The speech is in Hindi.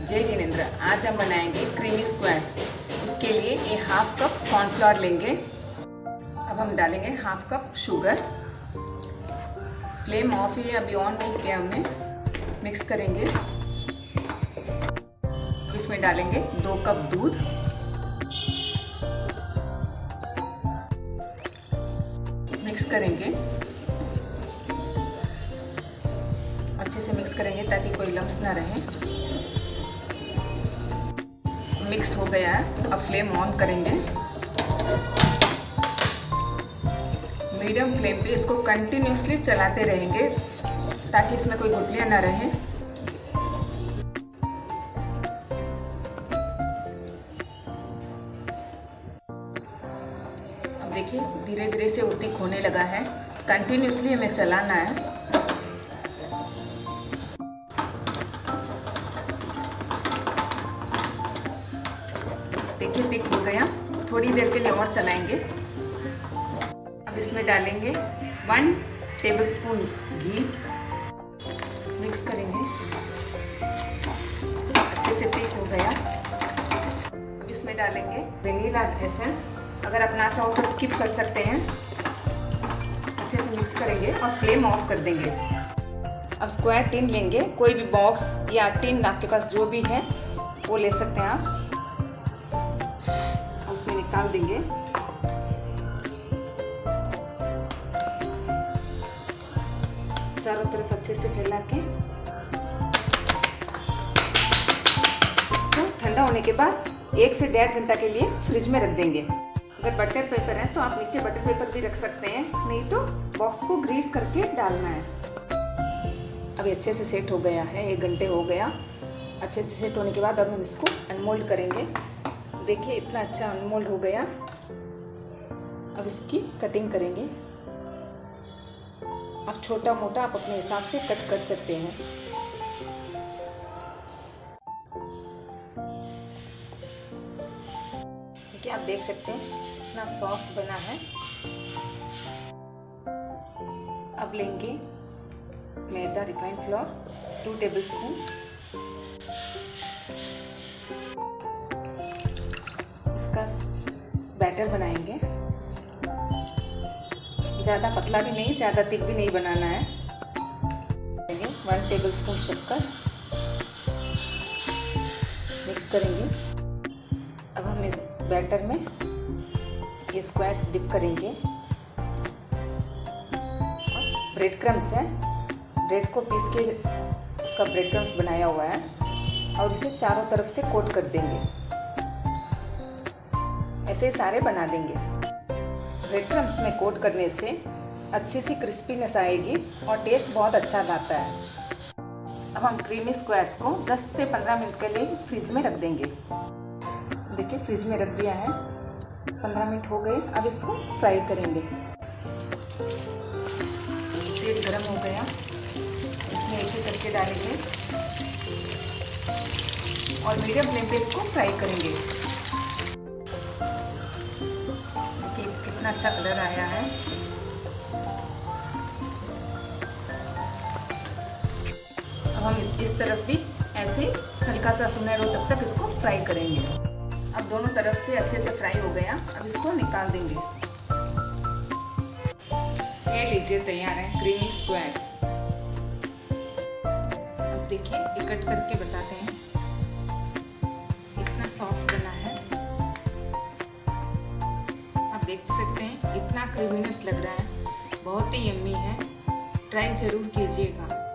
जय जिनेंद्र। आज हम बनाएंगे क्रीमी स्क्वायर्स। उसके लिए ये हाफ कप कॉर्नफ्लोर लेंगे। अब हम डालेंगे half cup sugar. Flame off ही अभी ऑन नहीं किया हमने। मिक्स करेंगे। अब इसमें डालेंगे 2 कप दूध। मिक्स करेंगे, अच्छे से मिक्स करेंगे ताकि कोई लम्स ना रहे। मिक्स हो गया है। अब फ्लेम ऑन करेंगे। मीडियम फ्लेम पे इसको कंटिन्यूसली चलाते रहेंगे ताकि इसमें कोई गुठलियां ना रहे। अब देखिए धीरे धीरे से वो थिक होने लगा है। कंटिन्यूसली हमें चलाना है। देखिए थिक हो गया। थोड़ी देर के लिए और चलाएंगे। अब इसमें डालेंगे 1 टेबलस्पून घी। मिक्स करेंगे, अच्छे से थिक हो गया। अब इसमें डालेंगे वेनिला एसेंस। अगर आप ना चाहो तो स्किप कर सकते हैं। अच्छे से मिक्स करेंगे और फ्लेम ऑफ कर देंगे। अब स्क्वायर टिन लेंगे। कोई भी बॉक्स या टिन आपके पास जो भी है वो ले सकते हैं आप। उसमें निकाल देंगे। चारों तरफ अच्छे से फैला के इसको ठंडा होने के बाद 1 से 1.5 घंटा के लिए फ्रिज में रख देंगे। अगर बटर पेपर है तो आप नीचे बटर पेपर भी रख सकते हैं, नहीं तो बॉक्स को ग्रीस करके डालना है। अभी अच्छे से सेट हो गया है। 1 घंटे हो गया। अच्छे से सेट होने के बाद अब हम इसको अनमोल्ड करेंगे। देखिए इतना अच्छा अनमोल्ड हो गया। अब इसकी कटिंग करेंगे। अब छोटा मोटा आप अपने हिसाब से कट कर सकते हैं। देखिए आप देख सकते हैं इतना सॉफ्ट बना है। अब लेंगे मैदा रिफाइंड फ्लोर 2 टेबलस्पून। इसका बैटर बनाएंगे। ज़्यादा पतला भी नहीं, ज़्यादा थिक भी नहीं बनाना है। 1 टेबलस्पून शक्कर। मिक्स करेंगे। अब हम इस बैटर में ये स्क्वायर्स डिप करेंगे। ब्रेड क्रम्स है, ब्रेड को पीस के इसका ब्रेड क्रम्स बनाया हुआ है और इसे चारों तरफ से कोट कर देंगे। ऐसे ही सारे बना देंगे। ब्रेड क्रम्स में कोट करने से अच्छी सी क्रिस्पीनेस आएगी और टेस्ट बहुत अच्छा आता है। अब हम क्रीमी स्क्वायर्स को 10 से 15 मिनट के लिए फ्रिज में रख देंगे। देखिए फ्रिज में रख दिया है। 15 मिनट हो गए। अब इसको फ्राई करेंगे। तेल गरम हो गया। इसमें एक एक करके डालेंगे और मीडियम फ्लेम पे इसको फ्राई करेंगे। देखिए कितना अच्छा कलर आया है। अब हम इस तरफ भी ऐसे हल्का सा सुनहरा हो तब तक इसको फ्राई करेंगे। अब दोनों तरफ से अच्छे से फ्राई हो गया। अब इसको निकाल देंगे। ये लीजिए तैयार है क्रीमी स्क्वायर्स। अब देखिए ये कट करके बताते हैं। इतना सॉफ्ट बना है। आप देख सकते हैं इतना क्रीमीनेस लग रहा है। बहुत ही यम्मी है। ट्राई जरूर कीजिएगा।